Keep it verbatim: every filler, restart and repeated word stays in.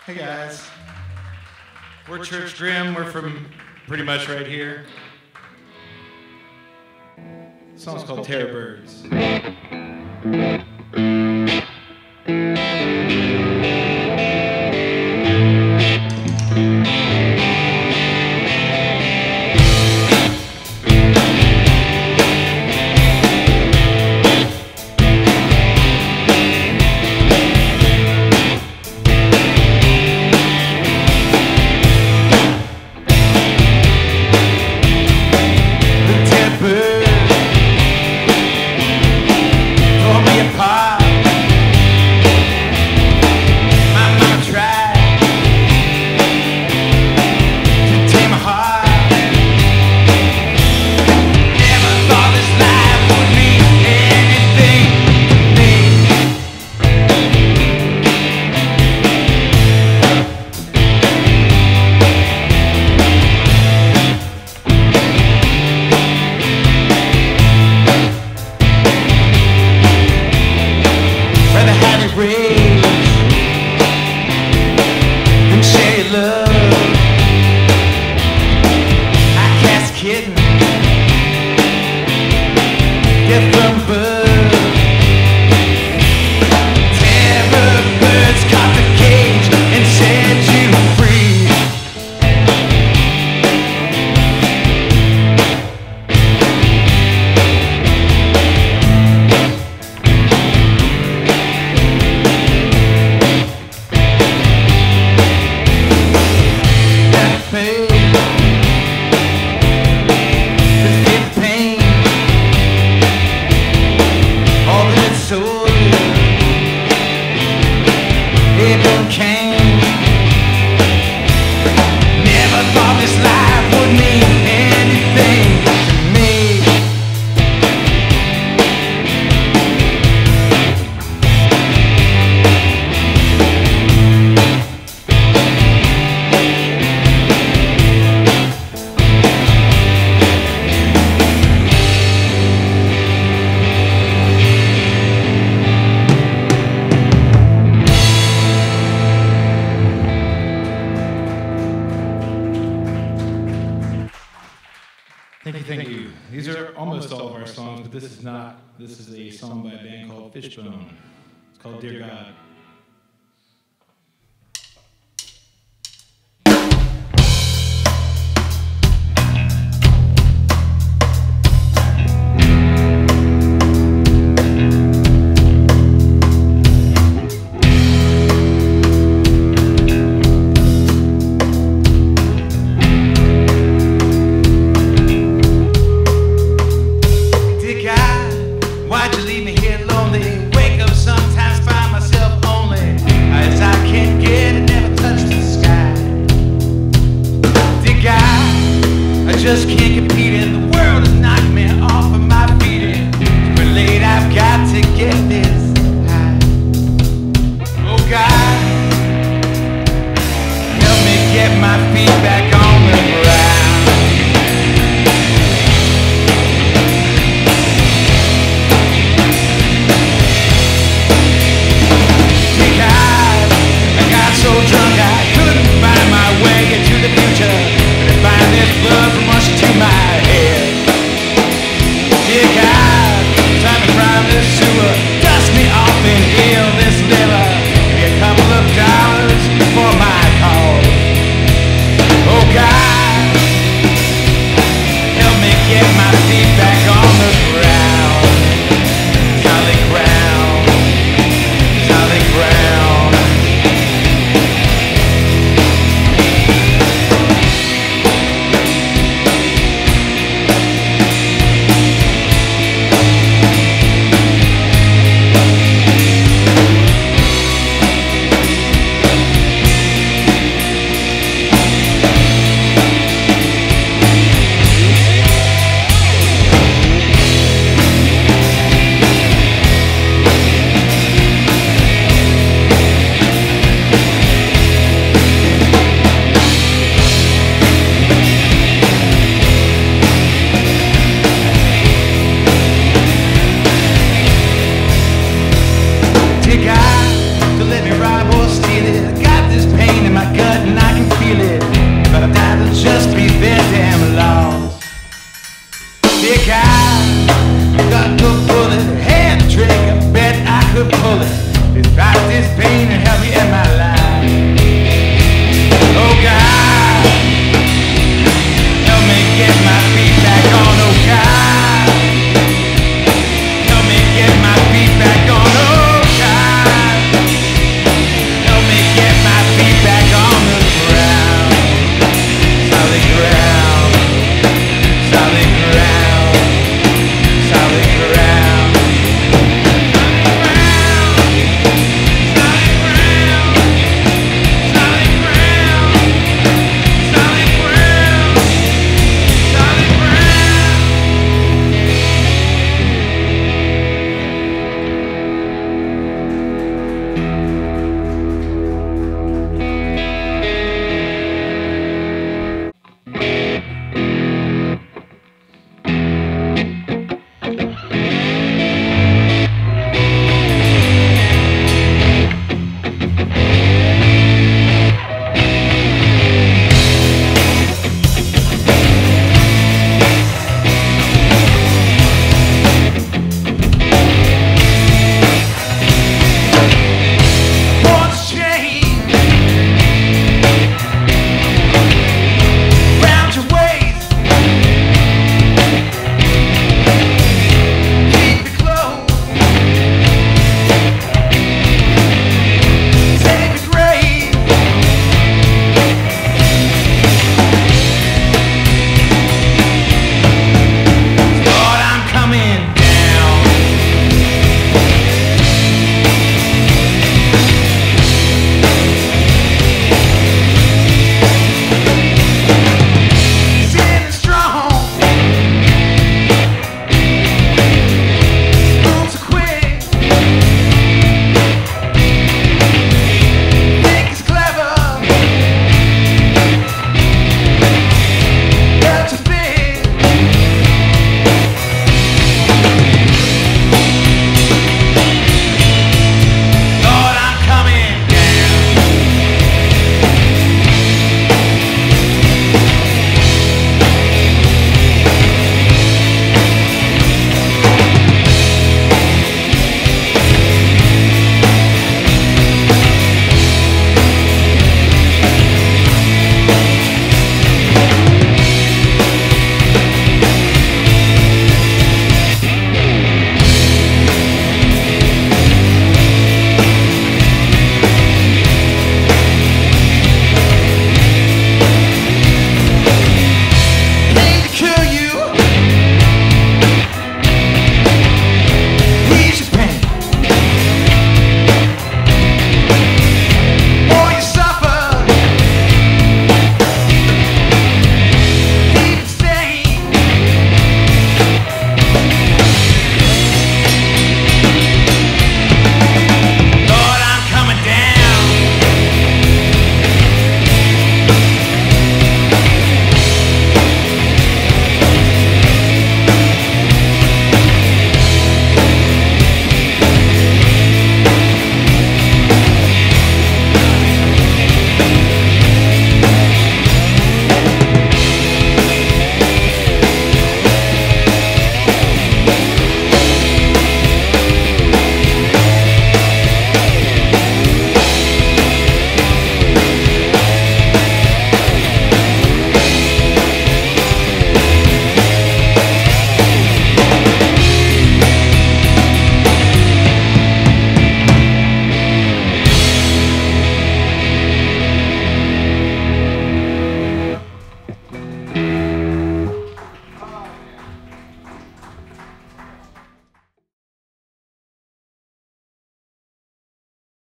Hey guys, we're Church Grim. We're from pretty much right here. The song's called Terror Birds. Thank you, thank you. These are almost all of our songs, but this is not. This is a song by a band called Fishbone. It's called Dear God. Just can't compete and the world has knocked me off of my feet. It's too late, I've got to get this high. Oh God, help me get my feet back on the ground. Dear God, I got so drunk I couldn't find my way into the future. Find this blood from rushing to my head. Dear God, time to climb this sewer, dust me off and heal this liver. Give me a couple of dollars for my cause. Oh God, help me get my feet back on the ground. Solid ground, solid ground. could pull it. Despite this pain and help me in my life. Oh God.